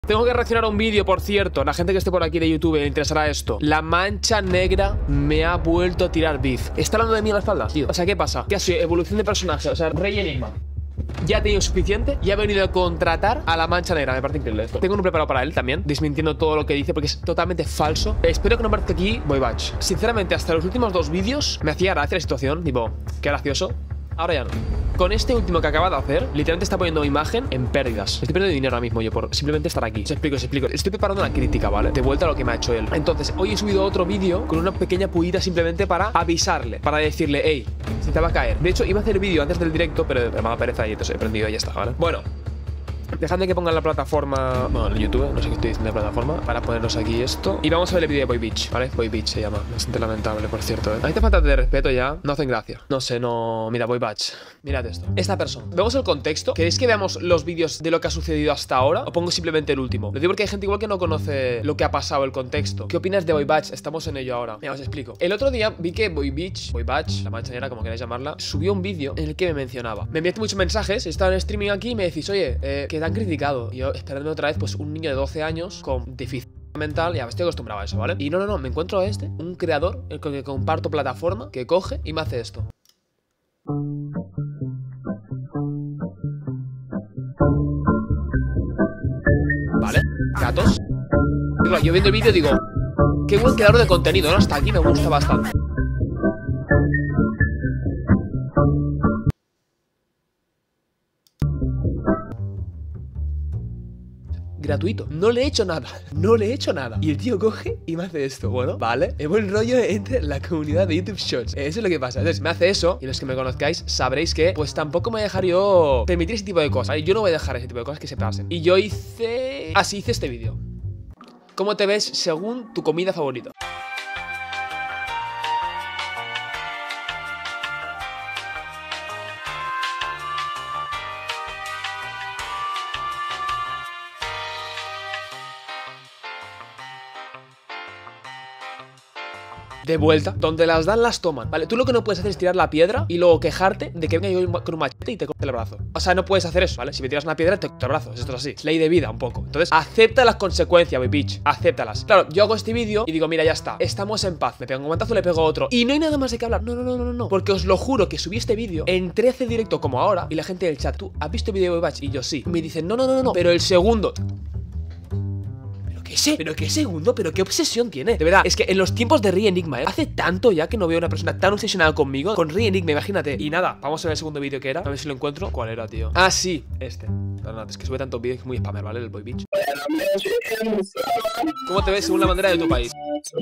Tengo que reaccionar a un vídeo, por cierto. La gente que esté por aquí de YouTube le interesará esto. La mancha negra me ha vuelto a tirar beef. Está hablando de mí en la espalda, tío. O sea, ¿qué pasa? ¿Qué ha sido? Evolución de personaje. O sea, Rey Enigma. Ya ha tenido suficiente y ha venido a contratar a la mancha negra. Me parece increíble esto. Tengo uno preparado para él también, desmintiendo todo lo que dice porque es totalmente falso. Espero que no aparezca aquí Boybach. Sinceramente, hasta los últimos 2 vídeos me hacía gracia la situación. Tipo, qué gracioso. Ahora ya no. Con este último que acaba de hacer, literalmente está poniendo mi imagen en pérdidas. Estoy perdiendo dinero ahora mismo yo por simplemente estar aquí. Os explico. Estoy preparando una crítica, ¿vale? De vuelta a lo que me ha hecho él. Entonces, hoy he subido otro vídeo con una pequeña pullita simplemente para avisarle, para decirle, hey, se te va a caer. De hecho, iba a hacer el vídeo antes del directo, pero me ha dado pereza y entonces he prendido y ya está, ¿vale? Bueno, dejadme que pongan la plataforma, bueno, en YouTube, no sé qué estoy diciendo de plataforma, para ponernos aquí esto. Y vamos a ver el vídeo de Boy Beach, ¿vale? Boy Beach se llama, bastante lamentable, por cierto, ¿eh? A mí te falta de respeto ya, no hacen gracia. No sé, no... Mira, Boy Beach, mirad esto. Esta persona. ¿Vemos el contexto? ¿Queréis que veamos los vídeos de lo que ha sucedido hasta ahora? ¿O pongo simplemente el último? Lo digo porque hay gente igual que no conoce lo que ha pasado, el contexto. ¿Qué opinas de Boy Beach? Estamos en ello ahora. Mira, os explico. El otro día vi que Boy Beach, la mancha negra, como queráis llamarla, subió un vídeo en el que me mencionaba. Me enviaste muchos mensajes, estaba en streaming aquí y me decís, oye, que te han criticado. Y yo esperándome otra vez, pues un niño de 12 años con déficit mental, ya me estoy acostumbrado a eso, ¿vale? Y no, me encuentro a un creador con el que comparto plataforma, que coge y me hace esto. ¿Vale? Gatos. Y claro, yo viendo el vídeo digo, qué buen creador de contenido, ¿no? Hasta aquí me gusta bastante. Gratuito, no le he hecho nada. Y el tío coge y me hace esto. Bueno, vale, es buen rollo entre la comunidad de YouTube Shorts. Eso es lo que pasa. Entonces me hace eso y los que me conozcáis sabréis que pues tampoco me voy a dejar yo permitir ese tipo de cosas, ¿vale? Yo no voy a dejar ese tipo de cosas que se pasen. Y yo hice... Así hice este vídeo. ¿Cómo te ves según tu comida favorita? De vuelta, donde las dan las toman, ¿vale? Tú lo que no puedes hacer es tirar la piedra y luego quejarte de que venga yo con un machete y te corte el brazo. O sea, no puedes hacer eso, ¿vale? Si me tiras una piedra te corto el brazo, esto es así. Es ley de vida un poco. Entonces, acepta las consecuencias, Boy Beach. Acéptalas. Claro, yo hago este vídeo y digo, mira, ya está. Estamos en paz. Me pego un guantazo, le pego otro. Y no hay nada más de qué hablar. No. Porque os lo juro que subí este vídeo, entré a hacer directo como ahora y la gente del chat, ¿tú has visto el vídeo de Boy Beach? Y yo sí. Me dicen, no. Pero el segundo... ¿Pero qué segundo? ¿Pero qué obsesión tiene? De verdad, es que en los tiempos de Rey Enigma, hace tanto ya que no veo una persona tan obsesionada conmigo. Con Rey Enigma, imagínate. Y nada, vamos a ver el segundo vídeo que era. A ver si lo encuentro. ¿Cuál era, tío? Ah, sí, este. Perdón, es que sube tantos vídeos que es muy spammer, ¿vale? El Boy Beach. ¿Cómo te ves según la bandera de tu país?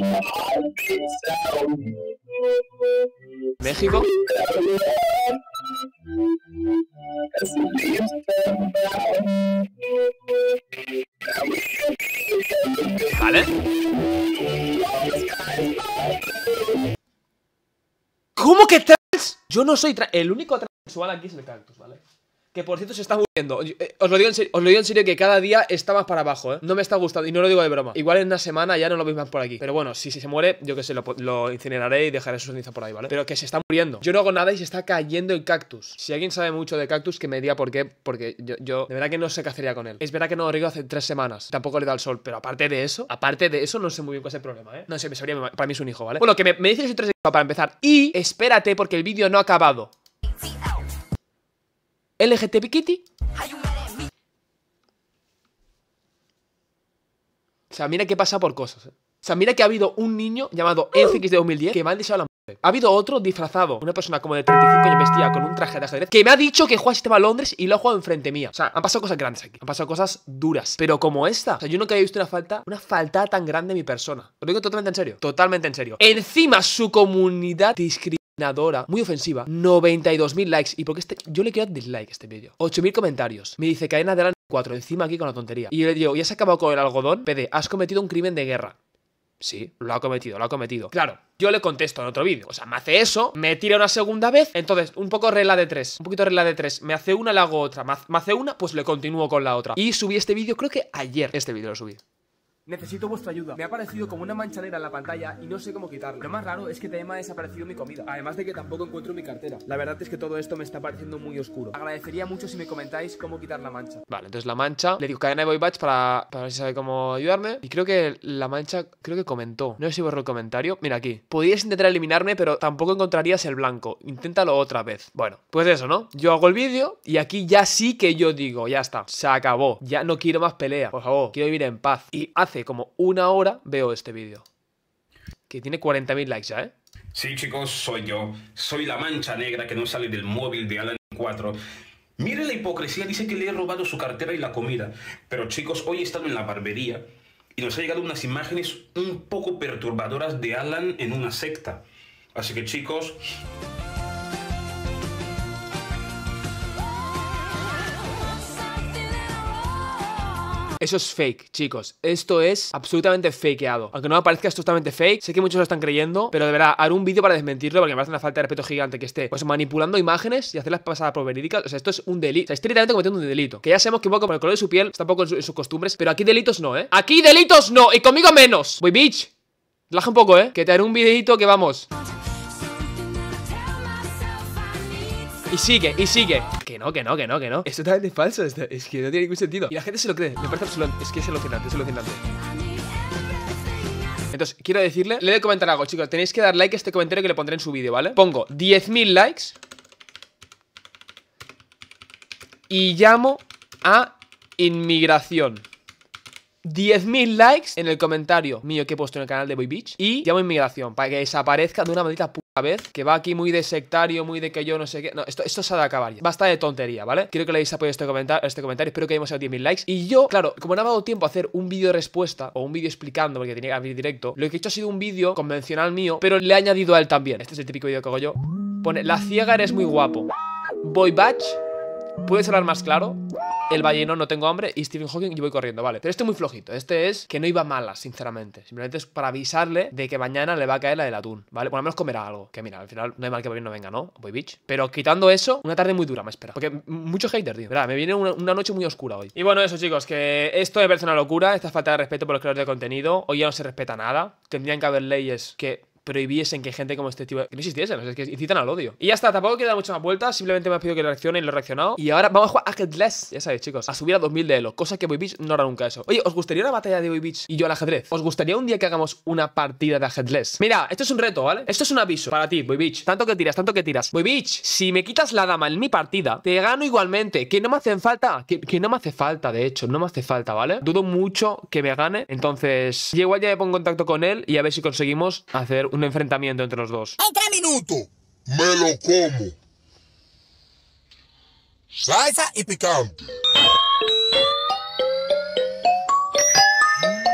México. ¿Vale? ¿Cómo que trans? Yo no soy trans. El único transual aquí es el cactus, ¿vale? Que por cierto se está muriendo. Os lo digo en serio que cada día está más para abajo, ¿eh? No me está gustando y no lo digo de broma. Igual en una semana ya no lo veis más por aquí. Pero bueno, si se muere, yo que sé, lo incineraré y dejaré su ceniza por ahí, ¿vale? Pero que se está muriendo. Yo no hago nada y se está cayendo el cactus. Si alguien sabe mucho de cactus, que me diga por qué. Porque yo de verdad que no sé qué hacería con él. Es verdad que no lo riego hace 3 semanas. Tampoco le da el sol. Pero aparte de eso, no sé muy bien cuál es el problema, ¿eh? No sé, me sabría. Para mí es un hijo, ¿vale? Bueno, que me dices 3 para empezar. Y espérate porque el vídeo no ha acabado. LGTB Kitty. O sea, mira que pasa por cosas, ¿eh? O sea, mira que ha habido un niño llamado FX de 2010 que me ha deseado la muerte. Ha habido otro disfrazado, una persona como de 35 años vestida con un traje de ajedrez, que me ha dicho que juega sistema Londres y lo ha jugado enfrente mía. O sea, han pasado cosas grandes aquí. Han pasado cosas duras. Pero como esta. O sea, yo nunca había visto una falta tan grande de mi persona. Lo digo totalmente en serio. Totalmente en serio. Encima, su comunidad discriminadora, muy ofensiva. 92.000 likes. ¿Y porque yo le quiero dar dislike a este vídeo? 8.000 comentarios. Me dice cadena de la 4 encima aquí con la tontería. Y yo le digo, ¿ya se ha acabado con el algodón? PD, has cometido un crimen de guerra. Sí, lo ha cometido. Claro, yo le contesto en otro vídeo. O sea, me hace eso, me tira una segunda vez. Entonces, un poco regla de 3. Un poquito regla de 3. Me hace una, le hago otra. Me hace una, pues le continúo con la otra. Y subí este vídeo, creo que ayer. Este vídeo lo subí. necesito vuestra ayuda. Me ha aparecido como una mancha negra en la pantalla y no sé cómo quitarlo. Lo más raro es que también me ha desaparecido mi comida, además de que tampoco encuentro mi cartera. La verdad es que todo esto me está pareciendo muy oscuro. Agradecería mucho si me comentáis cómo quitar la mancha. Vale, entonces la mancha, le digo cadena de Boy Batch para ver si sabe cómo ayudarme. Y creo que la mancha, creo que comentó. No sé si borró el comentario. Mira aquí. Podrías intentar eliminarme, pero tampoco encontrarías el blanco. Inténtalo otra vez. Bueno, pues eso, ¿no? Yo hago el vídeo y aquí ya sí que yo digo, ya está, se acabó. Ya no quiero más pelea, por favor, quiero vivir en paz. Y hace como una hora veo este vídeo, que tiene 40.000 likes ya, ¿eh? Sí, chicos, soy yo. Soy la mancha negra que no sale del móvil de Alan 4. Mire la hipocresía, dice que le he robado su cartera y la comida. Pero chicos, hoy he estado en la barbería y nos ha llegado unas imágenes un poco perturbadoras de Alan en una secta. Así que chicos... Eso es fake, chicos. Esto es absolutamente fakeado. Aunque no me parezca, es totalmente fake. Sé que muchos lo están creyendo, pero de verdad, haré un vídeo para desmentirlo porque me parece una falta de respeto gigante que esté pues manipulando imágenes y hacerlas pasar por verídicas. O sea, esto es un delito. O sea, estoy literalmente cometiendo un delito. Que ya sabemos que un poco por el color de su piel, está un poco en sus costumbres, pero aquí delitos no, ¿eh? Aquí delitos no, y conmigo menos. Boy Bitch, relaja un poco, ¿eh? Que te haré un videito que vamos. Y sigue, y sigue. Que no. Es totalmente falso esto. Es que no tiene ningún sentido. Y la gente se lo cree. Me parece absolutamente. Es que es alucinante, es alucinante. Entonces, quiero decirle, le he de comentar algo, chicos. Tenéis que dar like a este comentario que le pondré en su vídeo, ¿vale? Pongo 10.000 likes y llamo a inmigración. 10.000 likes en el comentario mío que he puesto en el canal de Boy Bitch y llamo a inmigración para que desaparezca de una maldita puta vez, que va aquí muy de sectario, muy de que yo no sé qué. No, esto se ha de acabar ya. Basta de tontería, ¿vale? Quiero que le deis apoyo a este comentario, espero que hayamos a 10.000 likes. Y yo, claro, como no me ha dado tiempo a hacer un vídeo de respuesta o un vídeo explicando, porque tenía que abrir directo, lo que he hecho ha sido un vídeo convencional mío, pero le he añadido a él también. Este es el típico vídeo que hago yo. Pone, la ciega eres muy guapo. Boy Batch, ¿puedes hablar más claro? El balleno, no tengo hambre. Y Stephen Hawking, yo voy corriendo, vale. Pero este es muy flojito. Este es que no iba malas, sinceramente. Simplemente es para avisarle de que mañana le va a caer la del atún, ¿vale? Por lo menos comerá algo. Que mira, al final no hay mal que no venga, ¿no? Boy Bitch. Pero quitando eso, una tarde muy dura me espera. Porque mucho hater, tío. Verá, me viene una noche muy oscura hoy. Y bueno, eso, chicos, que esto me parece una locura. Esta falta de respeto por los creadores de contenido. Hoy ya no se respeta nada. Tendrían que haber leyes que prohibiesen que gente como este tipo que no existiesen, o sea, es que incitan al odio. Y ya está, tampoco quiero dar muchas más vueltas. Simplemente me ha pedido que reaccione y lo he reaccionado. Y ahora vamos a jugar a Headless, ya sabéis, chicos, a subir a 2000 de elo, cosa que Boy Bitch no hará nunca eso. Oye, ¿os gustaría una batalla de Boy Bitch y yo al ajedrez? ¿Os gustaría un día que hagamos una partida de Headless? Mira, esto es un reto, ¿vale? Esto es un aviso para ti, Boy Bitch. Tanto que tiras. Boy Bitch, si me quitas la dama en mi partida, te gano igualmente. Que no me hacen falta, que no me hace falta, de hecho, no me hace falta, ¿vale? Dudo mucho que me gane. Entonces, yo igual ya me pongo en contacto con él y a ver si conseguimos hacer un enfrentamiento entre los dos. En 3 minutos me lo como. Salsa y picante.